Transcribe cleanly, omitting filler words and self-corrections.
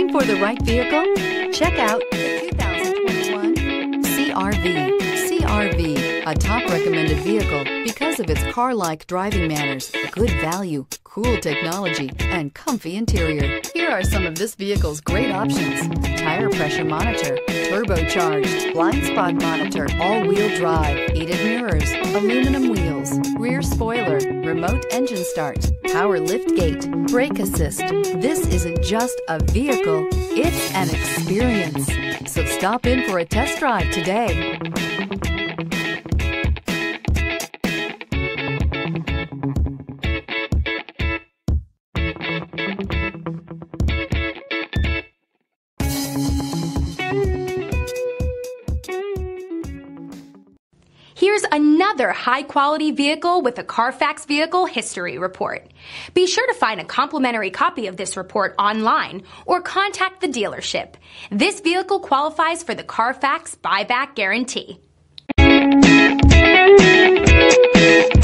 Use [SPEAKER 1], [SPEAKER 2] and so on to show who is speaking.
[SPEAKER 1] Looking for the right vehicle? Check out the 2021 CR-V. CR-V, a top recommended vehicle because of its car-like driving manners, good value, cool technology, and comfy interior. Here are some of this vehicle's great options: tire pressure monitor, turbocharged, blind spot monitor, all-wheel drive, heated mirrors, aluminum wheels, rear spoiler, remote engine start, power lift gate, brake assist. This isn't just a vehicle, it's an experience. So stop in for a test drive today.
[SPEAKER 2] Here's another high-quality vehicle with a Carfax Vehicle History Report. Be sure to find a complimentary copy of this report online or contact the dealership. This vehicle qualifies for the Carfax Buyback Guarantee.